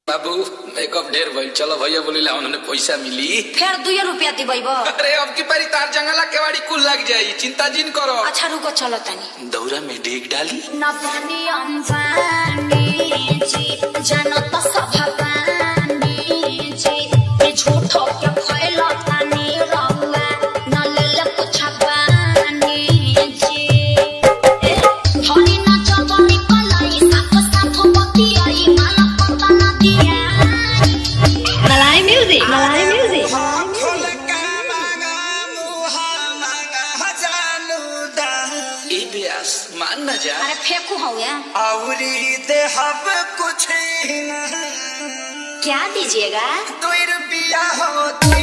बाबू मेकअप ढेर भइल, चलो भैया बोली ला उन्होंने पैसा मिली फिर 2 रुपया दिबैबो। अरे अब की बारी तार जंगला केवाड़ी कुल लग जाई, चिंता जिन करो। अच्छा रुको चलो तनी दौरा में डेग डाली न पानी अंबानी जी जानो तो सभावानी जी ये झूठो के फैला तानी रहुआ न ले कुछ बानी जी धनी न चबनी कलाई साफ बती आई माला पता न दिया मलाई म्यूजिक मान न जा। अरे फेंकू हो गया औरी दे हम कुछ ही न क्या दीजिएगा 2 रुपया होती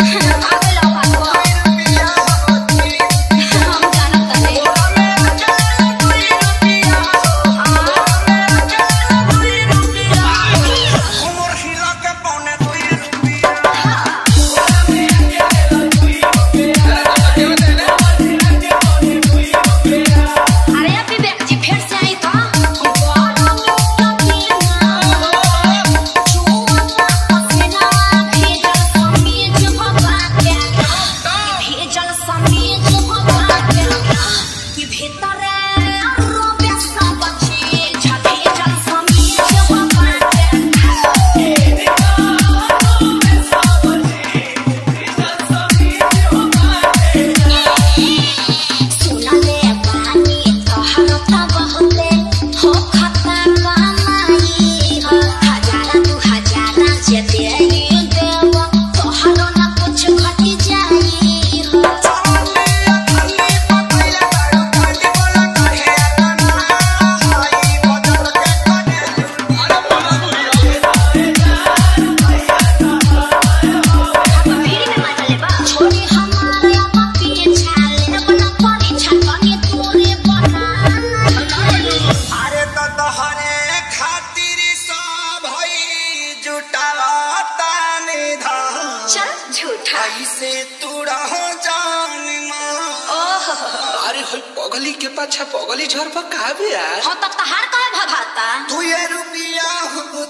से तुड़ा जान अरे पगली के पाछा पगली झर पर का बे यार। हां तब तहार काहे भगाता 2 रुपया हो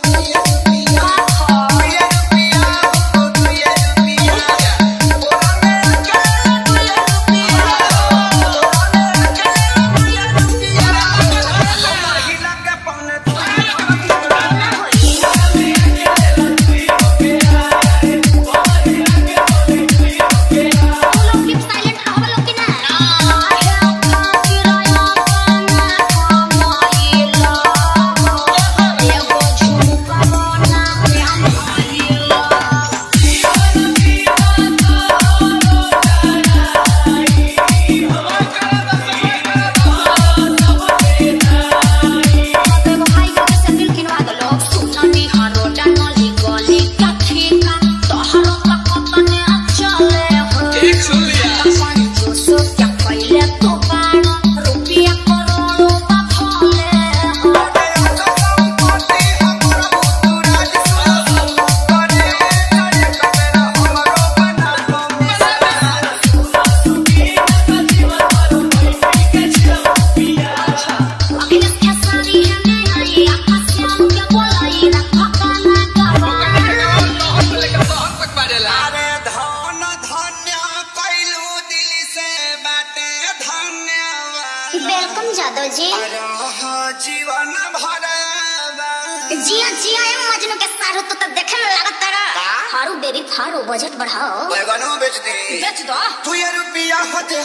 वेलकम जादव जी। जीवन भर जिया जिया मजनू के सारू तो देखे में लागत रहा हारू बेबी फारू बजट बढ़ाओ बैगनो बेच दो 2 रुपया होते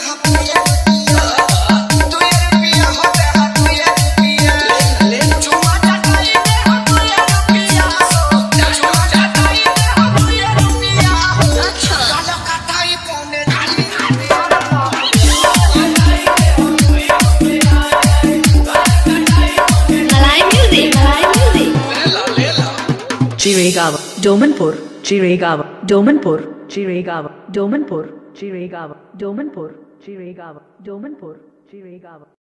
Chiragawa, Domanpur, Chiragawa, Domanpur, Chiragawa, Domanpur, Chiragawa, Domanpur, Chiragawa, Domanpur, Chiragawa.